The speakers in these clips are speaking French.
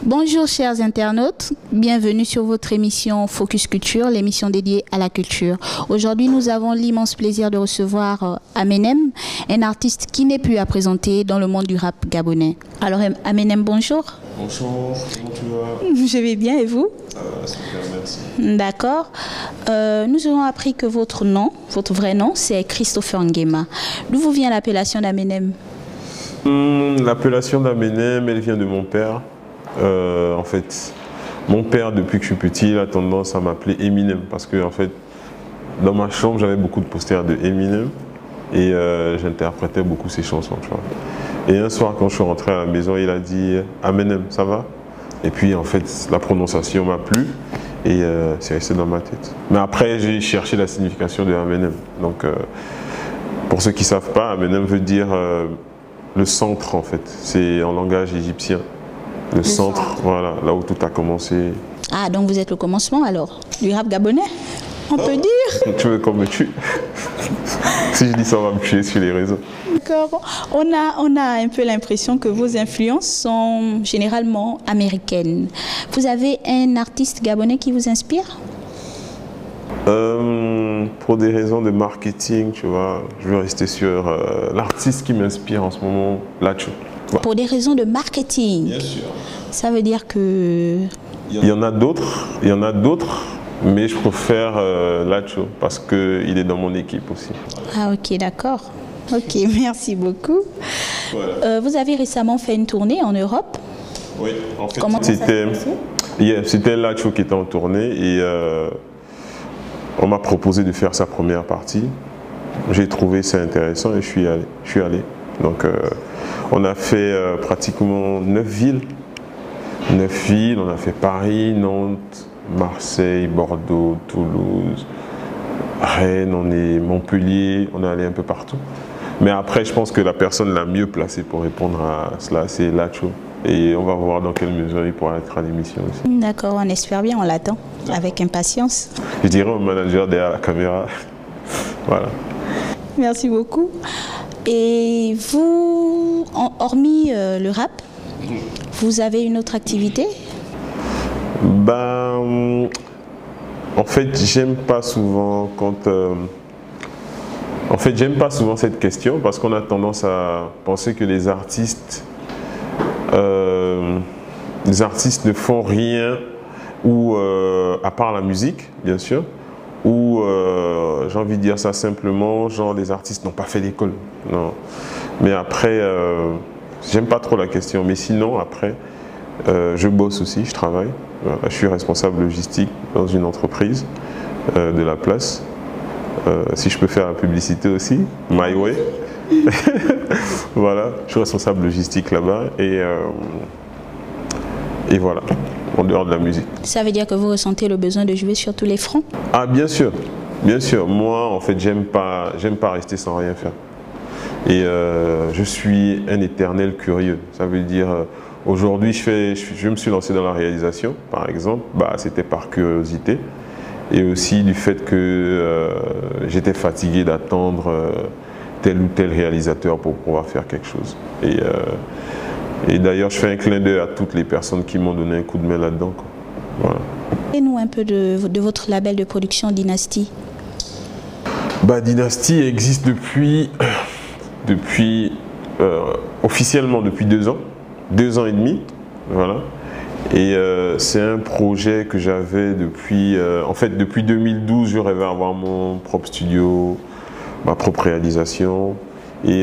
Bonjour chers internautes, bienvenue sur votre émission Focus Culture, l'émission dédiée à la culture. Aujourd'hui nous avons l'immense plaisir de recevoir Amenem, un artiste qui n'est plus à présenter dans le monde du rap gabonais. Alors Amenem, bonjour. Bonjour, comment tu vas? Je vais bien et vous? Super, merci. D'accord. Nous avons appris que votre nom, votre vrai nom, c'est Christopher Nguema. D'où vous vient l'appellation d'Amenem? L'appellation d'Amenem, elle vient de mon père. En fait, mon père, depuis que je suis petit, il a tendance à m'appeler Eminem parce que, en fait, dans ma chambre, j'avais beaucoup de posters de Eminem et j'interprétais beaucoup ses chansons, tu vois. Et un soir, quand je suis rentré à la maison, il a dit Amenem, ça va? Et puis, en fait, la prononciation m'a plu et c'est resté dans ma tête. Mais après, j'ai cherché la signification de Amenem. Donc, pour ceux qui ne savent pas, Amenem veut dire le centre, en fait. C'est en langage égyptien. Le centre, voilà, là où tout a commencé. Ah, donc vous êtes le commencement alors du rap gabonais, on peut dire. Tu veux qu'on me tue? Si je dis ça, on va me tuer sur les réseaux. D'accord. On a un peu l'impression que vos influences sont généralement américaines. Vous avez un artiste gabonais qui vous inspire? Pour des raisons de marketing, tu vois, je vais rester sur l'artiste qui m'inspire en ce moment, Lacho. Pour des raisons de marketing. Bien sûr. Ça veut dire que... Il y en a d'autres, mais je préfère Lacho parce qu'il est dans mon équipe aussi. Ah ok, d'accord. Ok, merci beaucoup. Voilà. Vous avez récemment fait une tournée en Europe. Oui, en fait, comment c'était Lacho qui était en tournée et on m'a proposé de faire sa première partie. J'ai trouvé ça intéressant et je suis allé. Donc, on a fait pratiquement 9 villes. 9 villes, on a fait Paris, Nantes, Marseille, Bordeaux, Toulouse, Rennes, Montpellier, on est allé un peu partout. Mais après, je pense que la personne la mieux placée pour répondre à cela, c'est Lacho. Et on va voir dans quelle mesure il pourra être à l'émission aussi. D'accord, on espère bien, on l'attend avec impatience. Je dirais au manager derrière la caméra. Voilà. Merci beaucoup. Et vous, hormis le rap, vous avez une autre activité? En fait, j'aime pas souvent cette question parce qu'on a tendance à penser que les artistes ne font rien ou à part la musique, bien sûr. Ou j'ai envie de dire ça simplement, genre les artistes n'ont pas fait d'école. Non. Mais après, j'aime pas trop la question. Mais sinon, après, je bosse aussi, je travaille. Voilà, je suis responsable logistique dans une entreprise de la place. Si je peux faire la publicité aussi, My Way. Voilà, je suis responsable logistique là-bas et voilà. En dehors de la musique. Ça veut dire que vous ressentez le besoin de jouer sur tous les fronts? Ah bien sûr, bien sûr. Moi en fait j'aime pas rester sans rien faire. Et je suis un éternel curieux. Ça veut dire aujourd'hui je me suis lancé dans la réalisation par exemple, c'était par curiosité et aussi du fait que j'étais fatigué d'attendre tel ou tel réalisateur pour pouvoir faire quelque chose. Et d'ailleurs, je fais un clin d'œil à toutes les personnes qui m'ont donné un coup de main là-dedans. Voilà. Parlez-nous un peu de votre label de production Dynasty. Dynasty existe officiellement depuis 2 ans, 2 ans et demi. Voilà. Et c'est un projet que j'avais depuis... en fait, depuis 2012, je rêvais avoir mon propre studio, ma propre réalisation. Et...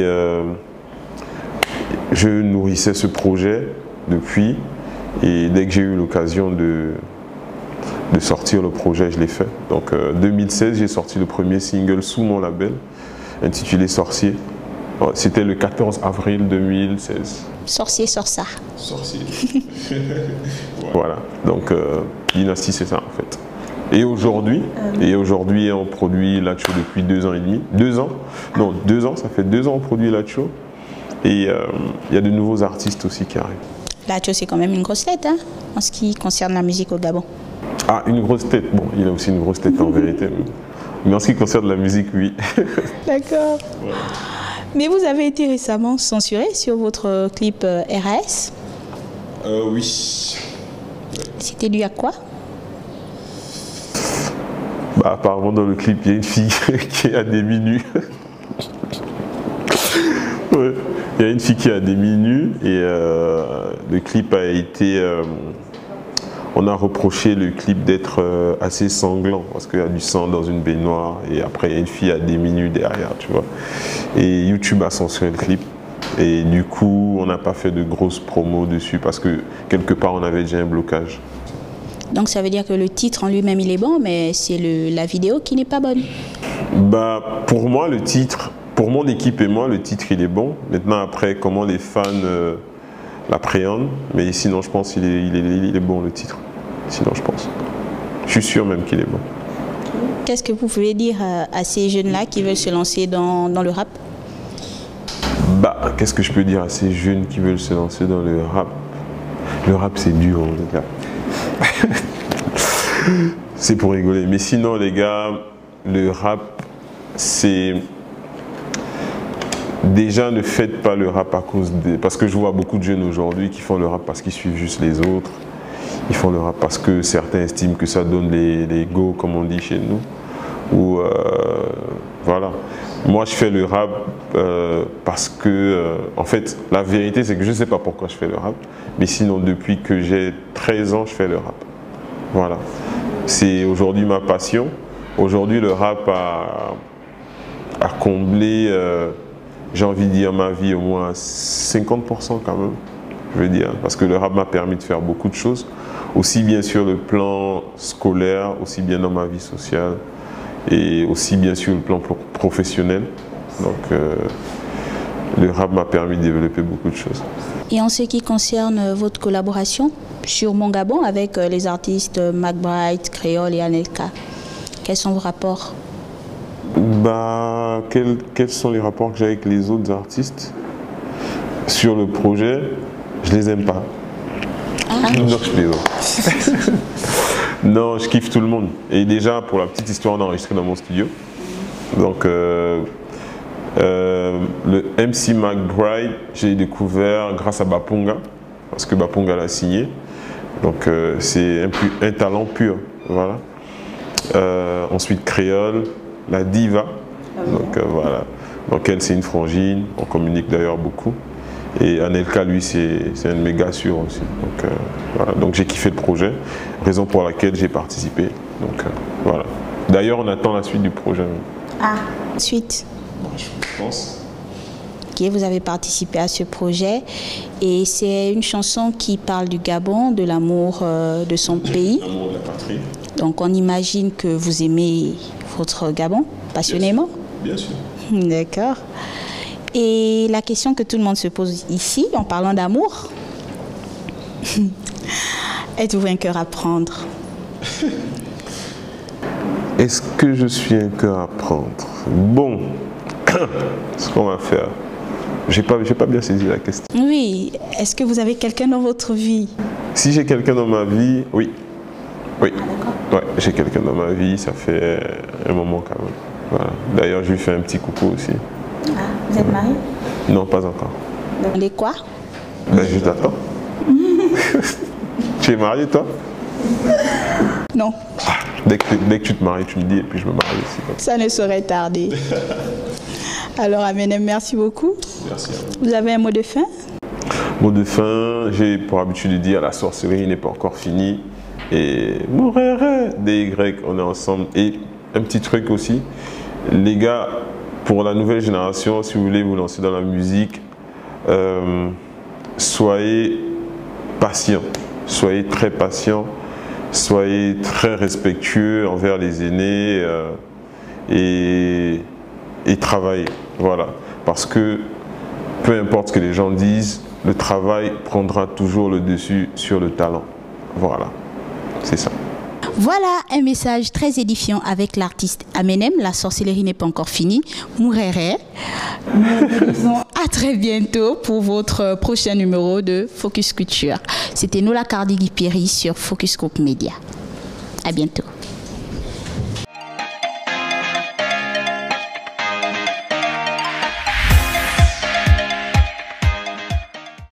je nourrissais ce projet depuis et dès que j'ai eu l'occasion de sortir le projet, je l'ai fait. Donc 2016, j'ai sorti le premier single sous mon label intitulé Sorcier. C'était le 14 avril 2016. Sorcier, Sorsa. Sorcier. Voilà, donc Dynasty c'est ça en fait. Et aujourd'hui, on produit Lacho depuis 2 ans et demi. 2 ans? Non, 2 ans, ça fait 2 ans qu'on produit Lacho. Et il y a de nouveaux artistes aussi qui arrivent. Lacho, c'est quand même une grosse tête, hein, en ce qui concerne la musique au Gabon. Ah, une grosse tête. Bon, il a aussi une grosse tête en vérité. Mais en ce qui concerne la musique, oui. D'accord. Ouais. Mais vous avez été récemment censuré sur votre clip RAS. Oui. C'était dû à quoi? Bah, apparemment dans le clip, il y a une fille qui a des minus. Ouais. Il y a une fille qui a des minus et le clip a été... on a reproché le clip d'être assez sanglant parce qu'il y a du sang dans une baignoire et après il y a une fille à des minus derrière, tu vois. Et YouTube a censuré le clip et du coup on n'a pas fait de grosses promos dessus parce que quelque part on avait déjà un blocage. Donc ça veut dire que le titre en lui-même il est bon, mais c'est la vidéo qui n'est pas bonne. Bah, pour moi le titre, pour mon équipe et moi le titre il est bon. Maintenant après comment les fans l'appréhendent, mais sinon je pense qu'il est bon le titre. Sinon je pense. Je suis sûr même qu'il est bon. Qu'est-ce que vous pouvez dire à ces jeunes-là qui veulent se lancer dans le rap? Bah, qu'est-ce que je peux dire à ces jeunes qui veulent se lancer dans le rap? Le rap c'est dur les gars. C'est pour rigoler. Mais sinon les gars, le rap c'est... Déjà ne faites pas le rap à cause des... Parce que je vois beaucoup de jeunes aujourd'hui qui font le rap parce qu'ils suivent juste les autres. Ils font le rap parce que certains estiment que ça donne les go comme on dit chez nous. Ou voilà. Moi je fais le rap parce que en fait la vérité c'est que je ne sais pas pourquoi je fais le rap. Mais sinon depuis que j'ai 13 ans je fais le rap. Voilà. C'est aujourd'hui ma passion. Aujourd'hui le rap a comblé, j'ai envie de dire ma vie au moins 50% quand même. Je veux dire, parce que le rap m'a permis de faire beaucoup de choses, aussi bien sur le plan scolaire, aussi bien dans ma vie sociale et aussi bien sur le plan professionnel. Donc le rap m'a permis de développer beaucoup de choses. Et en ce qui concerne votre collaboration sur Mon Gabon avec les artistes McBride, Créole et Anelka, quels sont vos rapports? Bah, quels sont les rapports que j'ai avec les autres artistes sur le projet? Je les aime pas. Ah. Non, je plaisante. Non, je kiffe tout le monde. Et déjà, pour la petite histoire, on a enregistré dans mon studio. Donc, le MC McBride, j'ai découvert grâce à Bapunga, parce que Bapunga l'a signé. Donc, c'est un talent pur. Voilà. Ensuite, Créole, la diva. Donc, voilà. Donc, elle, c'est une frangine. On communique d'ailleurs beaucoup. Et Anelka, lui, c'est un de mes gars sûrs aussi. Donc, voilà. Donc j'ai kiffé le projet, raison pour laquelle j'ai participé. Donc voilà. D'ailleurs, on attend la suite du projet. Ah, suite. Bon, je pense. Ok, vous avez participé à ce projet et c'est une chanson qui parle du Gabon, de l'amour de son pays. L'amour de la patrie. Donc on imagine que vous aimez votre Gabon passionnément. Bien sûr. D'accord. Et la question que tout le monde se pose ici, en parlant d'amour, êtes-vous un cœur à prendre? Est-ce que je suis un cœur à prendre? Bon, ce qu'on va faire, j'ai pas bien saisi la question. Oui, est-ce que vous avez quelqu'un dans votre vie? Si j'ai quelqu'un dans ma vie, oui. Oui, ouais, j'ai quelqu'un dans ma vie, ça fait un moment quand même. Voilà. D'ailleurs, je lui fais un petit coucou aussi. Ah, vous êtes marié? Non, pas encore. Vous voulez quoi? Ben, je t'attends. Tu es marié, toi? Non. Ah, dès que tu te maries, tu me dis et puis je me marie aussi. Ça ne saurait tarder. Alors, Amenem, merci beaucoup. Merci à vous. Vous avez un mot de fin? Mot de fin, j'ai pour habitude de dire la sorcellerie n'est pas encore finie. Et DY, on est ensemble. Et un petit truc aussi, les gars, pour la nouvelle génération, si vous voulez vous lancer dans la musique, soyez patients, soyez très patients, soyez très respectueux envers les aînés et travaillez. Voilà. Parce que peu importe ce que les gens disent, le travail prendra toujours le dessus sur le talent. Voilà. C'est ça. Voilà un message très édifiant avec l'artiste Amenem. La sorcellerie n'est pas encore finie. Mourere. Nous vous disons à très bientôt pour votre prochain numéro de Focus Culture. C'était Nola Cardigi-Pierry sur Focus Group Media. À bientôt.